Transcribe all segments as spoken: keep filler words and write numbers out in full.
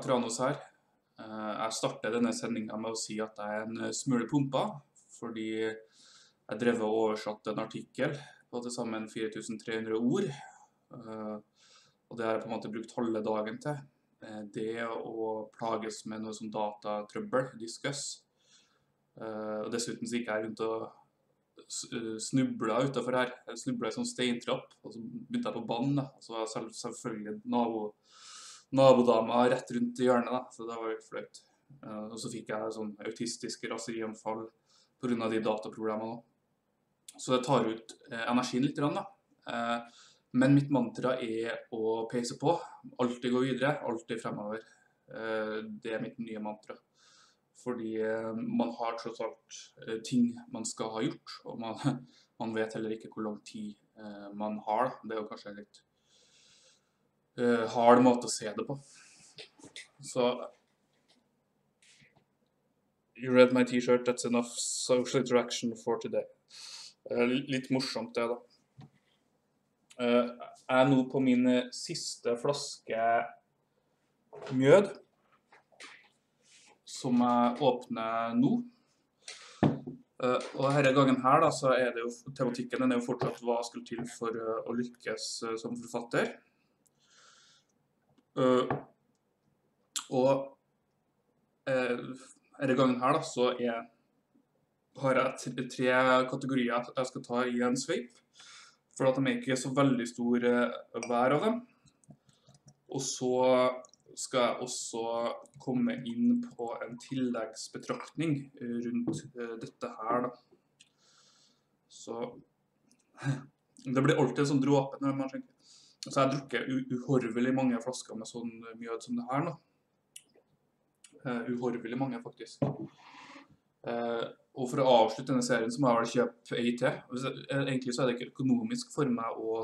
Tranos her. Jeg starter denne sendingen med å si at jeg er en smule pumpa, fordi jeg drev og oversatt en artikkel på til sammen fire tusen tre hundre ord, og det har jeg på en måte brukt halve dagen til. Det å plages med noe som datatrøbbel, discuss, og dessuten så gikk jeg rundt og snublet utenfor her. Jeg snublet i sånn steintrapp, og så begynte jeg på banen, og så var jeg selv, selvfølgelig nabo, nabodama rett rundt i hjørnet, da, så det var litt fløyt. Og så fikk jeg sånn autistiske raserianfall på grunn av de dataproblemene. Så det tar ut energien litt, da. Men mitt mantra er å peise på, alltid gå videre, alltid fremover. Det er mitt nye mantra. Fordi man har tross alt ting man skal ha gjort, og man, man vet heller ikke hvor lang tid man har. Det er jo kanskje en litt uh, hard måte å se det på. Så, you read my t-shirt, that's enough social interaction for today. Uh, litt morsomt det da. Uh, jeg er nå på min siste flaske mjød, som jeg åpner nå. Uh, og denne gangen her da, så er det jo, tematikken den er jo fortsatt hva skulle til for uh, å lykkes uh, som forfatter. Uh, og uh, denne gangen her da, så er, har jeg tre kategorier jeg skal ta i en sveip, for at de er ikke så veldig stor uh, hver av dem. Og så skal jeg også komme inn på en tilleggsbetraktning rundt uh, dette her da. Så det blir alltid en sånn dråpe når man skjenker. Så jeg har drukket uhorvelig mange flasker med sånn mjød som det her nå. Uh, uhorvelig mange faktisk. Uh, og for å avslutte denne serien så må jeg vel kjøpe ei til. Egentlig så er det ikke økonomisk for meg å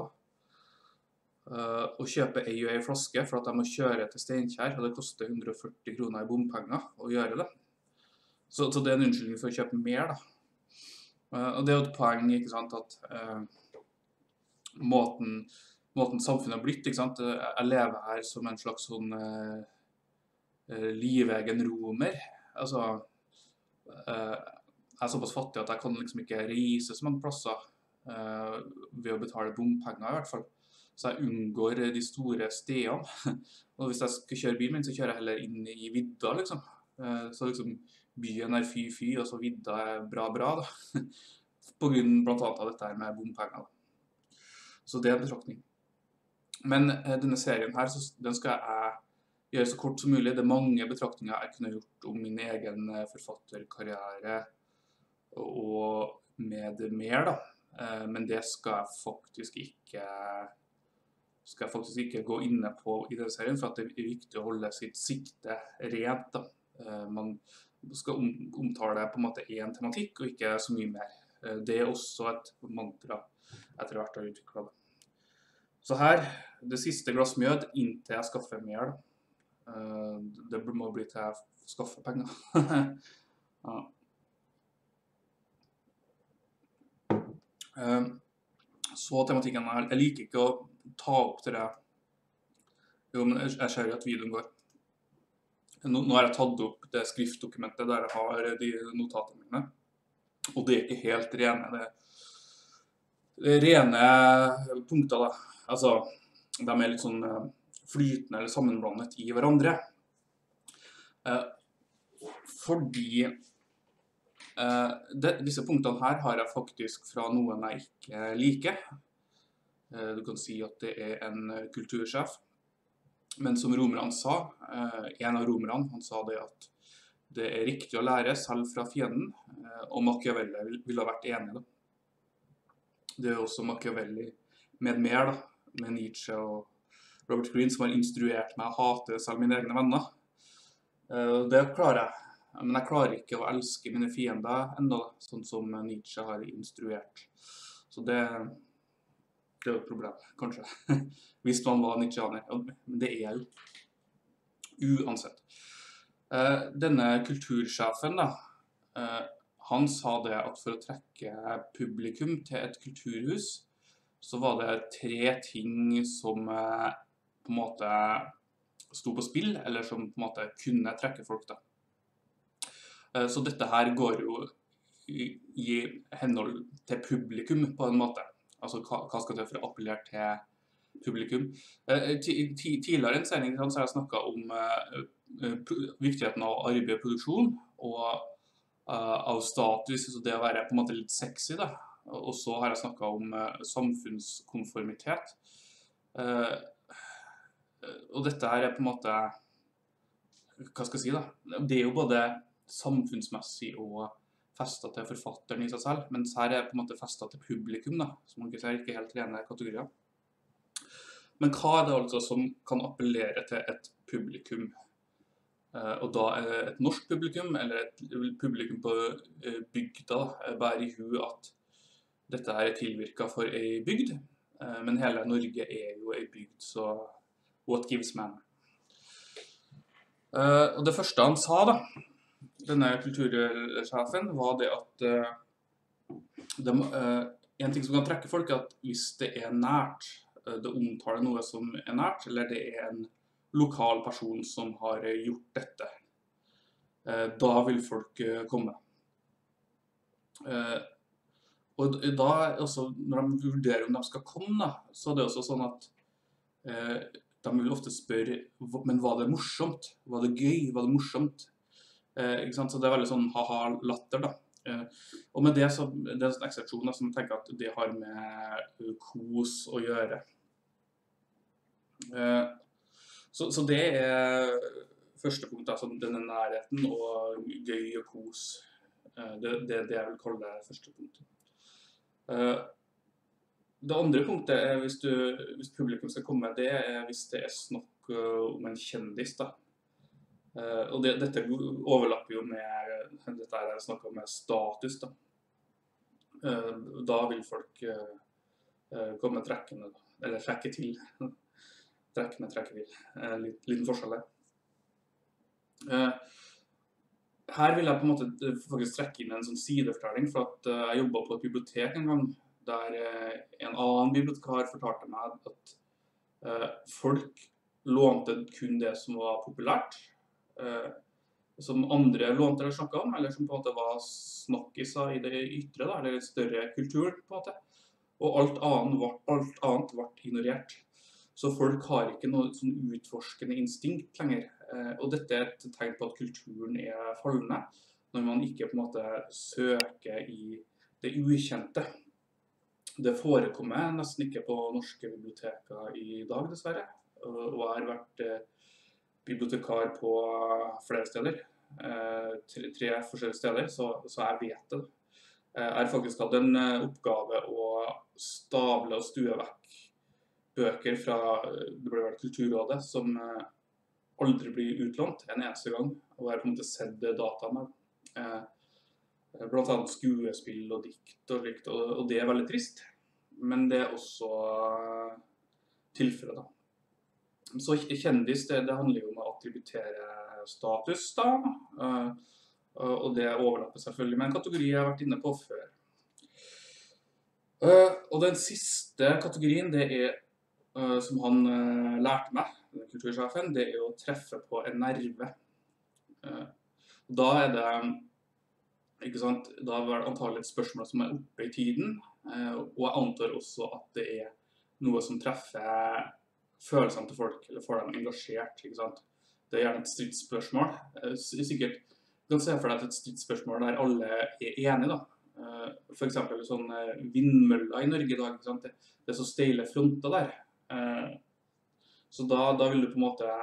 Uh, å kjøpe ei og ei flaske, for at jeg må kjøre til Steinkjer, og det koster hundre og førti kroner i bompenger å gjøre det. Så, så det er en unnskyldning for å kjøpe mer da. Uh, og det er jo et poeng, ikke sant, at uh, måten, måten samfunnet har blitt, ikke sant, jeg lever her som en slags sånn uh, uh, livegen romer. Altså, uh, jeg er såpass fattig at jeg kan liksom ikke reise så mange plasser uh, ved å betale bompenger i hvert fall. Så jeg unngår de store stedene. Og hvis jeg skal kjøre bilen min, så kjører jeg heller inn i vidda, liksom. Så liksom byen er fy-fy, og så vidda er bra-bra, da. På grunn blant annet av dette her med bompenger. Så det er en betraktning. Men denne serien her, den skal jeg gjøre så kort som mulig. Det er mange betraktninger jeg kunne gjort om min egen forfatterkarriere og med mer, da. Men det skal jeg faktisk ikke... skal jeg faktisk ikke gå inne på i denne serien, for at det er viktig å holde sitt sikte rent da. Man skal omtale på en måte en tematikk, og ikke så mye mer. Det er også et mantra etter hvert å utvikle det. Så her, det siste glass mjød, inntil jeg skaffer mer da. Det må bli til jeg skaffer penger. Ja. Så tematikken her, jeg liker ikke å ta opp til det. Jo, men jeg ser jo at videoen går. Nå, nå har jeg tatt opp det skriftdokumentet der jeg har de notatene mine. Og det er ikke helt rene, det, det er rene punkter da. Altså, de er litt sånn flytende eller sammenblandet i hverandre. Eh, fordi eh, det, disse punktene her har jeg faktisk fra noen jeg ikke liker. Du kan si at det er en kultursjef, men som romerne sa, en av romerne, han sa det at det er riktig å lære selv fra fienden, og Machiavelli ville ha vært enig da. Det er også Machiavelli med mer da, med Nietzsche og Robert Greene, som har instruert meg å hate selv mine egne venner. Det klarer jeg, men jeg klarer ikke å elske mine fiender enda, sånn som Nietzsche har instruert. Så det Det er jo et problem, kanskje, hvis man var Nietzscheaner, men det er jeg jo, uansett. Denne kultursjefen da, han sa det at for å trekke publikum til et kulturhus, så var det tre ting som på en måte sto på spill, eller som på en måte kunne trekke folk da. Så dette her går jo i, i henhold til publikum på en måte. Altså hva, hva skal det for å appellere til publikum? Tidligere i en sending så har jeg snakket om viktigheten av arbeid og produksjon, og av status, så det å være på en måte litt sexy da. Og så har jeg snakket om samfunnskonformitet. Og dette her er på en måte, hva skal jeg si da? Det er jo både samfunnsmessig og festet til forfatteren i seg selv, mens her er på en måte festet til publikum da, som man ikke ser ikke helt rene kategorier. Men hva er det altså som kan appellere til et publikum? Og da er det et norsk publikum, eller et publikum på bygda, bærer i hu at dette her er tilvirket for en bygd, men hele Norge er jo en bygd, så what gives man? Og det første han sa da, denne kultursjefen, var det at det, en ting som kan trekke folk er at hvis det er nært, det omtaler noe som er nært, eller det er en lokal person som har gjort dette, da vil folk komme. Og da, altså, når de vurderer om de skal komme, da, så er det også sånn at de vil ofte spørre, men var det morsomt? Var det gøy? Var det morsomt? Eh, ikke sant? Så det er veldig sånn haha-latter da. Eh, og med det så det er en sånn eksepsjon som jeg tenker at det har med kos å gjøre. Eh, så, så det er første punkt, altså denne nærheten og gøy og kos. Eh, det, det er det jeg vil kalle det første punktet. Eh, det andre punktet er hvis, du, hvis publikum skal komme, det er hvis det er snakk om en kjendis da. Uh, og det, dette overlapper jo med, dette er snakket om status da. Uh, da vil folk uh, uh, komme trekkende, eller trekke til. trekkende, trekke til. Uh, litt, liten forskjell der. Uh, her vil jeg på en måte faktisk trekke inn en sånn sidefortelling, for at uh, jeg jobbet på et bibliotek en gang, der uh, en annen bibliotekar fortalte meg at uh, folk lånte kun det som var populært, Uh, som andre lånte eller snakket om, eller som på en måte var snakkiser i det ytre, da, eller større kultur på en måte. Og alt annet var, alt annet ble ignorert. Så folk har ikke noe sånn utforskende instinkt lenger. Uh, og dette er et tegn på at kulturen er fallende, når man ikke på en måte søker i det ukjente. Det forekommer nesten ikke på norske biblioteker i dag, dessverre. Og, og har vært uh, bibliotekar på flere steder, eh, tre, tre forskjellige steder, så, så jeg vet det. Jeg har faktisk hatt en oppgave å stable og stue vekk bøker fra, det ble vært Kulturrådet, som aldri blir utlånt en eneste gang, og jeg har på en måte sett dataene. Eh, blant annet skuespill og dikt og slikt, og, og det er veldig trist, men det er også tilfellet da. Så kjendis, det, det handler jo om å attributere status da, uh, og det overlapper selvfølgelig med en kategori jeg har vært inne på før. Uh, og den siste kategorien, det er, uh, som han uh, lærte meg, kultursjefen, det er å treffe på en nerve. Uh, da er det, ikke sant, da er det antagelig et spørsmål som er oppe i tiden, uh, og jeg antar også at det er noe som treffer følelsene til folk, eller får dem engasjert, ikke sant? Det er gjerne et stridsspørsmål. Sikkert, du kan se for deg et stridsspørsmål der alle er enige da. For eksempel sånn vindmøller i Norge i dag, ikke sant? Det er så steile fronter der. Så da, da vil du på en måte,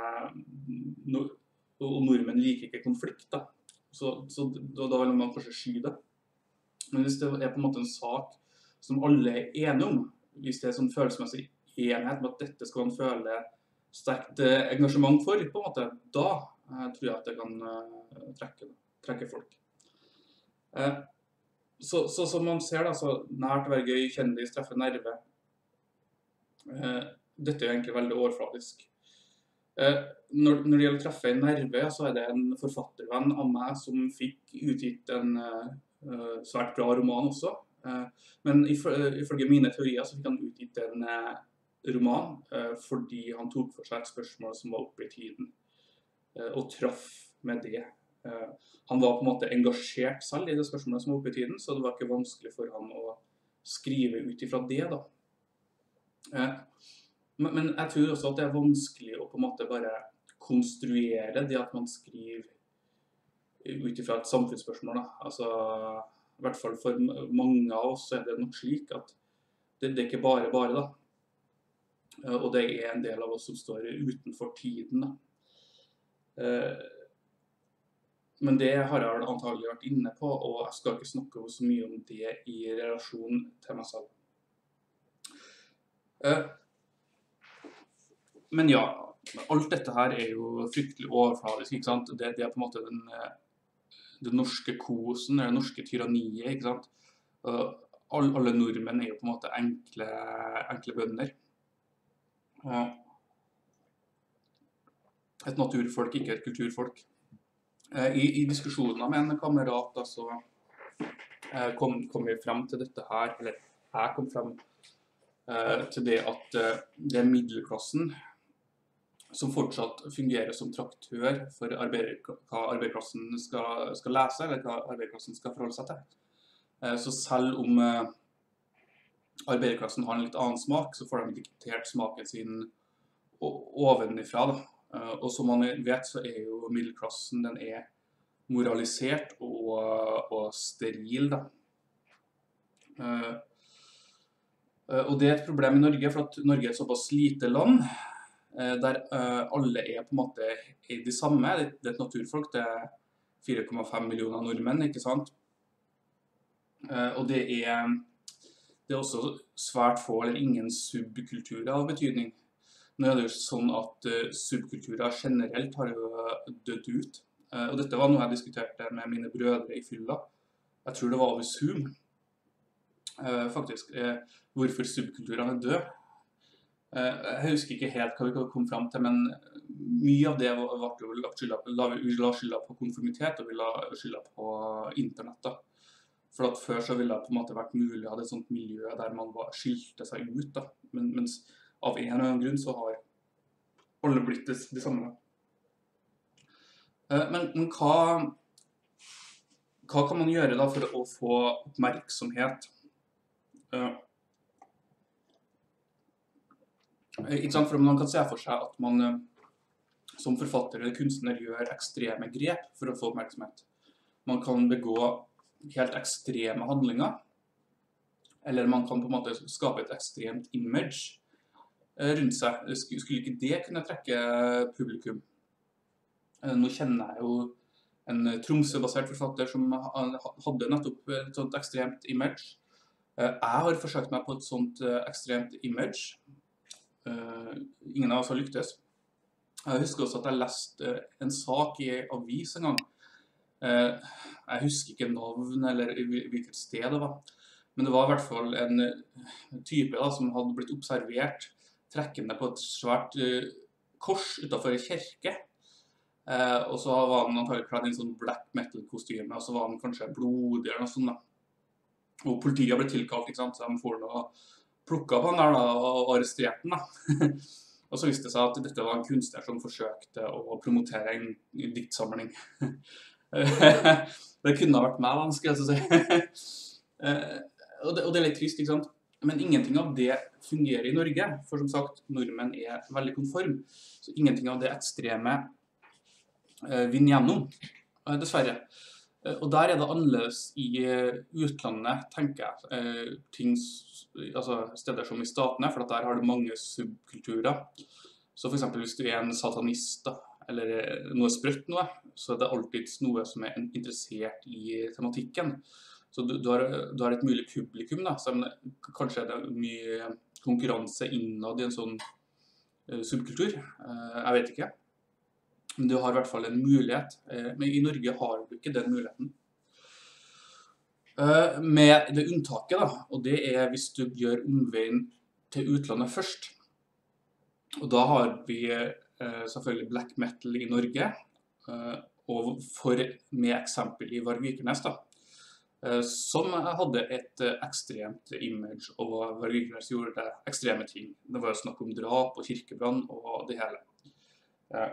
og nordmenn liker ikke konflikt da. Så, så da, da vil man kanskje sky det. Men hvis det er på en måte en sak som alle er enige om, hvis det er sånn følelsesmessig enighet med at dette skal man føle sterkt engasjement for, på en måte, da eh, tror jeg at det kan eh, trekke, trekke folk. Eh, så, så som man ser da, så nært være gøy, kjendis, treffe nerve. Eh, dette er egentlig veldig overfladisk. Eh, når, når det gjelder å treffe en nerve, så er det en forfattervenn av meg som fikk utgitt en eh, svært bra roman også. Eh, men ifølge mine teorier så fikk han utgitt en roman, eh, fordi han tok for seg et spørsmål som var oppe i tiden, eh, og traff med det. Eh, han var på en måte engasjert selv i det spørsmålet som var oppe i tiden, så det var ikke vanskelig for han å skrive ut ifra det da. Eh, men, men jeg tror også at det er vanskelig å på en måte bare konstruere det at man skriver ut ifra et samfunnsspørsmål da. Altså, i hvert fall for mange av oss er det nok slik at det, det er ikke bare bare da. Eh, og det er en del av oss som står utenfor tiden da. Eh, men det har jeg antagelig vært inne på, og jeg skal ikke snakke så mye om det i relasjon til meg selv. Eh, men ja, alt dette her er jo fryktelig overfladisk, ikke sant? Det, det er på en måte den, den norske kosen, det norske tyranniet, ikke sant? Uh, alle, alle nordmenn er jo på en måte enkle, enkle bønder. Uh, et naturfolk, ikke et kulturfolk. Uh, i, I diskusjoner med en kamerat da, så uh, kom, kom vi frem til dette her, eller jeg kom frem uh, til det at uh, det er middelklassen som fortsatt fungerer som traktør for arbeider, hva arbeiderklassen skal, skal lese, eller hva arbeiderklassen skal forholde seg til. Uh, så selv om uh, arbeiderklassen har en litt annen smak, så får de diktert smaken sin ovenifra da. Uh, og som man vet så er jo middelklassen, den er moralisert og, og steril da. Uh, uh, og det er et problem i Norge, for at Norge er et såpass lite land, uh, der uh, alle er på en måte er de samme. Det, det er et naturfolk, det er fire komma fem millioner nordmenn, ikke sant? Uh, og det er, det er også svært få eller ingen subkulturer av betydning. Nå er det jo sånn at uh, subkulturer generelt har jo dødd ut. Uh, og dette var noe jeg diskuterte med mine brødre i fylla. Jeg tror det var over Zoom, uh, faktisk. Uh, hvorfor subkulturene er døde. Uh, jeg husker ikke helt hva vi kom frem til, men mye av det var jo lagt skylda på, la, vi la skylda på konformitet, og vi la skylda på internett da. For at før så ville det på en måte vært mulig å ha et sånt miljø der man var, skilte seg ut da. Men, mens av en eller annen grunn så har alle blitt det, det samme. Uh, men, men hva, hva kan man gjøre da for å få oppmerksomhet? Uh, ikke sant, for man kan se for seg at man uh, som forfatter eller kunstner gjør ekstreme grep for å få oppmerksomhet. Man kan begå helt ekstreme handlinger, eller man kan på en måte skape et ekstremt image rundt seg. Skulle ikke det kunne trekke publikum? Nå kjenner jeg jo en Tromsø-basert forfatter som hadde nettopp et sånt ekstremt image. Jeg har forsøkt meg på et sånt ekstremt image. Ingen av oss har lyktes. Jeg husker også at jeg leste en sak i avis en gang. Jeg husker ikke navn eller hvilket sted det var. Men det var i hvert fall en type da, som hadde blitt observert trekkende på et svært uh, kors utenfor en kirke. Uh, og så var han antagelig kledd i en sånn black metal-kostyme, og så var han kanskje blodig eller noe sånt da. Og politiet ble tilkalt, ikke sant? Så de får noe plukket på han der da, og arrestert den da. Og så viste det seg at dette var en kunstner som forsøkte å promotere en diktsamling. Det kunne ha vært meg, skal jeg si. uh, og, det, og det er litt trist, ikke sant? Men ingenting av det fungerer i Norge, for som sagt, nordmenn er veldig konform. Så ingenting av det ekstreme uh, vinner gjennom, uh, dessverre. Uh, og der er det annerledes i uh, utlandet, tenker jeg. Uh, ting, altså steder som i statene, for der har du mange subkulturer. Så for eksempel hvis du er en satanist, da, eller noe sprøtt noe, så er det alltid noe som er interessert i tematikken. Så du, du, har, du har et mulig publikum da, så kanskje er det mye konkurranse innad i en sånn uh, subkultur, uh, jeg vet ikke. Men du har i hvert fall en mulighet, uh, men i Norge har du ikke den muligheten. Uh, med det unntaket da, og det er hvis du gjør omveien til utlandet først. Og da har vi uh, selvfølgelig black metal i Norge, uh, og for, med eksempel i Varg Vikernes da. eh, som hadde et eh, ekstremt image, og Varg gjorde ekstreme ting. Det var snakk om drap og kirkebrann og det hele. Eh,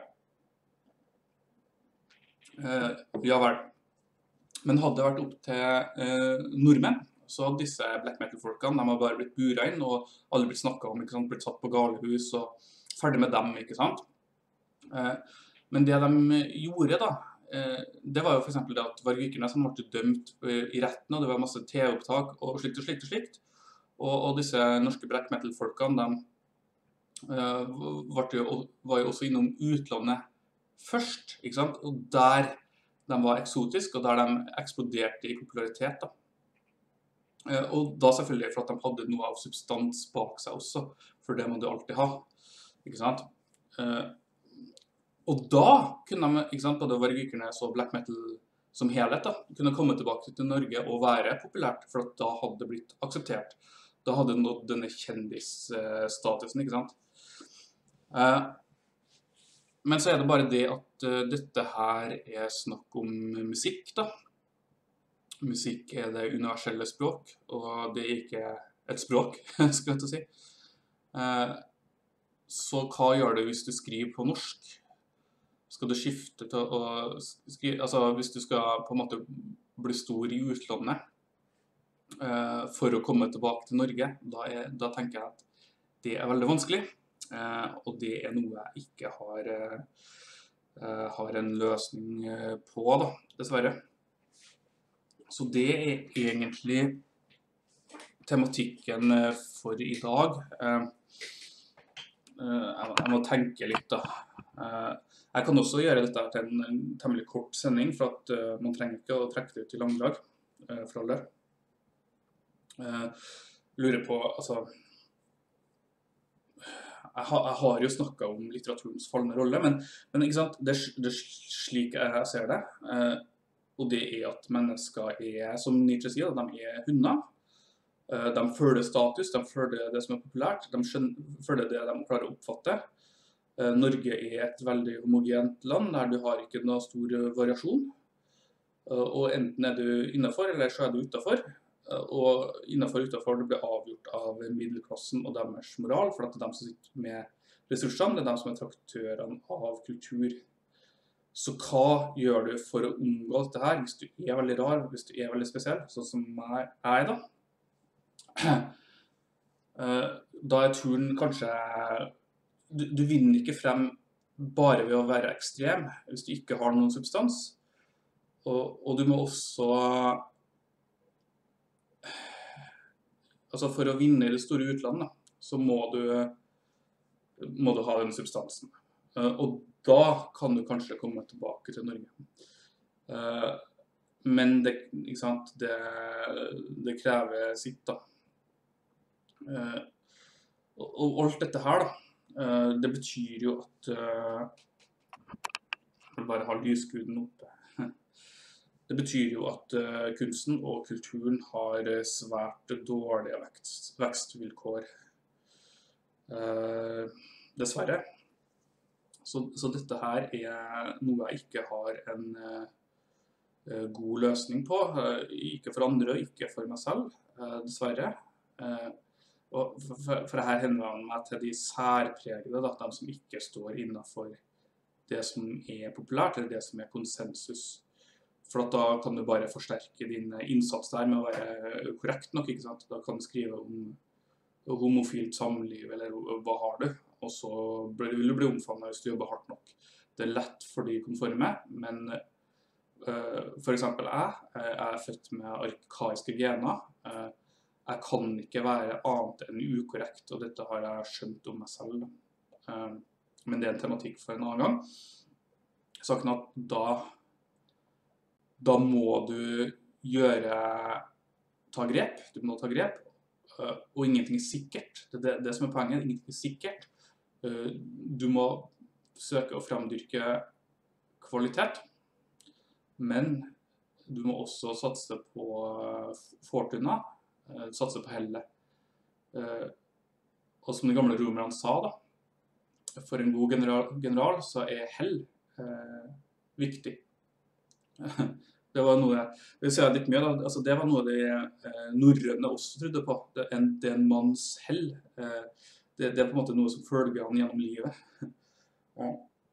eh, ja vel. Men hadde det vært opp til eh, nordmenn, så hadde disse black metal-folkene, de har bare blitt buret inn og aldri blitt snakket om, ikke sant? Blitt satt på galehus og ferdig med dem, ikke sant? Eh, men det de gjorde da, eh, det var jo for eksempel det at Varg Vikernes ble dømt eh, i retten, og det var masse T-opptak og slikt og slikt og slikt. Og, og disse norske black metal-folkene, de eh, var, jo, var jo også innom utlandet først, ikke sant? Og der de var eksotiske, og der de eksploderte i popularitet da. Eh, og da selvfølgelig for at de hadde noe av substans bak seg også, for det må du alltid ha, ikke sant? Eh, og da kunne de, ikke sant, både Varg Vikernes og black metal som helhet da, kunne komme tilbake til Norge og være populært, for at da hadde det blitt akseptert. Da hadde det nådd denne kjendisstatusen, ikke sant? Eh, men så er det bare det at uh, dette her er snakk om musikk da. Musikk er det universelle språk, og det er ikke et språk, skal jeg til å si. Uh, så hva gjør du hvis du skriver på norsk? Skal du skifte til å skrive, altså hvis du skal på en måte bli stor i utlandet uh, for å komme tilbake til Norge, da, er, da tenker jeg at det er veldig vanskelig. Uh, og det er noe jeg ikke har, uh, har en løsning uh, på da, dessverre. Så det er egentlig tematikken uh, for i dag. Uh, uh, jeg, jeg må tenke litt da. Uh, jeg kan også gjøre dette til en, en temmelig kort sending, for at uh, man trenger ikke å trekke det ut i langdrag, uh, for alle. Uh, lurer på, altså... Jeg har, jeg har jo snakket om litteraturens fallende rolle, men, men ikke sant? Det, det er slik jeg ser det, eh, og det er at mennesker er, som Nietzsche sier, de er hunder. Eh, de føler status, de føler det som er populært, de skjønner, føler det de klarer å oppfatte. Eh, Norge er et veldig homogent land, der du har ikke noe stor variasjon. Eh, og enten er du innenfor, eller så er du utenfor. Og innenfor og utenfor det blir avgjort av middelklassen og deres moral, for det er de som sitter med ressursene, det er de som er traktørene av kultur. Så hva gjør du for å unngå dette her, hvis du er veldig rar, hvis du er veldig spesiell, sånn som jeg er da? Da er turen kanskje, du, du vinner ikke frem bare ved å være ekstrem, hvis du ikke har noen substans. Og, og du må også... Altså for å vinne i det store utlandet, så må du, må du ha den substansen. Og da kan du kanskje komme tilbake til Norge. Men det, ikke sant, det, det krever sitt da. Og alt dette her da, det betyr jo at... Jeg vil bare ha lyskuden oppe. Det betyr jo at uh, kunsten og kulturen har uh, svært dårlige vekst, vekstvilkår, uh, dessverre. Så, så dette her er noe jeg ikke har en uh, god løsning på, uh, ikke for andre og ikke for meg selv, uh, dessverre. Uh, og for, for her henvender jeg meg til de særpregede, da, de som ikke står innenfor det som er populært, eller det som er konsensus. For at da kan du bare forsterke din innsats der med å være korrekt nok, ikke sant? Da kan du skrive om homofilt samliv, eller hva har du? Og så vil du bli omfavnet hvis du jobber hardt nok. Det er lett for de konforme, men uh, for eksempel jeg, jeg er født med arkaiske gener. Uh, jeg kan ikke være annet enn ukorrekt, og dette har jeg skjønt om meg selv. Uh, men det er en tematikk for en annen gang. Saken at da Da må du gjøre, ta grep, du må ta grep, og ingenting er sikkert. Det er det, det som er poenget, ingenting er sikkert. Du må søke å fremdyrke kvalitet, men du må også satse på fortuna, satse på hellet. Og som de gamle romerne sa da, for en god general, general så er hell eh, viktig. Det var noe, det vil si litt mye da, altså det var noe de eh, norrøne også trodde på, det, en, det er en manns hell. Eh, det, det er på en måte noe som følger han gjennom livet. Ja.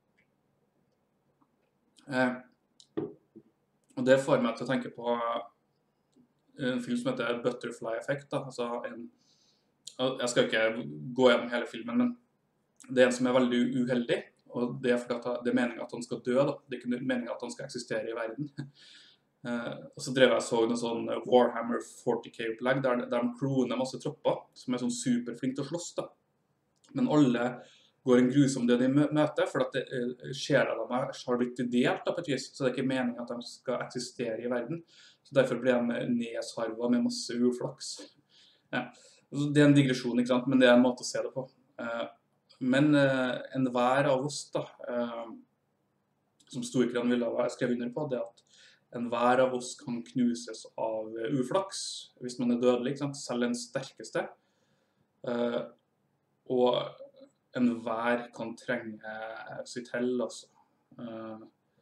Eh, og det får meg til å tenke på en film som heter Butterfly Effect, da. Altså en, jeg skal ikke gå gjennom hele filmen, men det er en som er veldig uheldig, og det er fordi at det er meningen at han skal dø, da. Det er ikke meningen at han skal eksistere i verden. Uh, og så drev jeg og så noen sånn Warhammer forty K-opplegg, der, der de kloner masse tropper, som er sånn superflink til å slåss, da. Men alle går en grusom død i møte, for at det, uh, sjela de har blitt delt da, på et vis, så det er ikke meningen at de skal eksistere i verden. Så derfor blir de nedsarvet med masse uflaks. Ja. Det er en digresjon, ikke sant? Men det er en måte å se det på. Uh, men uh, en hver av oss, da, uh, som storkerne ville ha skrevet under på, det at en hver av oss kan knuses av uflaks, hvis man er dødelig, ikke sant? Selv den sterkeste. Uh, og en hver kan trenge sitt hell, altså. Uh,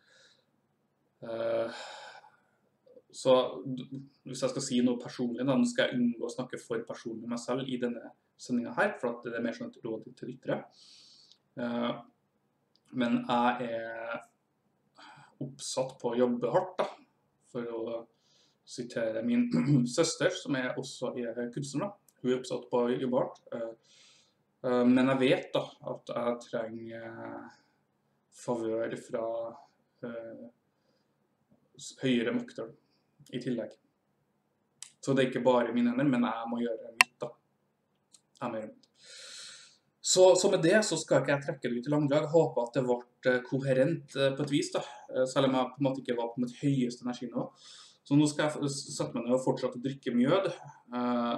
uh, så hvis jeg skal si noe personlig, da, nå skal jeg unngå å snakke for personlig meg selv i denne sendingen her, for at det er mer sånn et råd til lyttere. Uh, men jeg er oppsatt på å jobbe hardt, da, for å sitere min søster, som er også er kunstner, da. Hun er oppsatt på å jobbe hardt. Men jeg vet da at jeg trenger favør fra uh, høyere makter i tillegg. Så det er ikke bare mine hender, men jeg må gjøre mitt da. Jeg må gjøre mitt. Så, så med det så skal ikke jeg trekke det ut i langdrag. Jeg håper at det ble koherent på et vis da, selv om jeg på en måte ikke var på mitt høyeste energinivå. Så nå skal jeg sette meg ned og fortsette å drikke mjød, uh,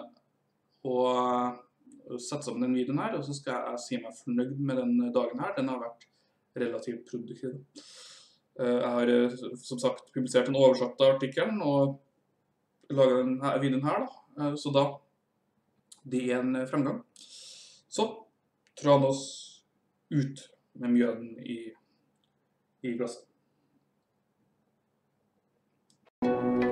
og sette sammen den videoen her, og så skal jeg si meg fornøyd med den dagen her. Den har vært relativt produktiv. Uh, jeg har som sagt publisert en oversatt av artikkelen, og laget denne videoen her da, uh, så da, det er en fremgang. Så dra oss ut med mjøden i, i glasset.